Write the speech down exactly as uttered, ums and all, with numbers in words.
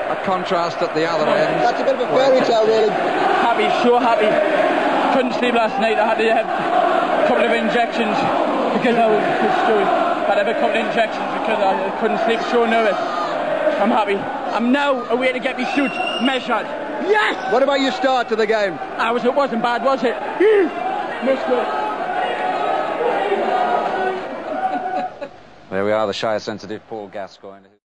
a contrast at the other end. That's a bit of a fairy tale, really. Happy, so happy. Couldn't sleep last night. I had to have a couple of injections because I was stupid. I had a couple of injections because I couldn't sleep. So nervous. I'm happy. I'm now away to get my suit measured. Yes! What about your start to the game? I was. It wasn't bad, was it? Missed it. There we are, the shy, sensitive Paul Gascoigne.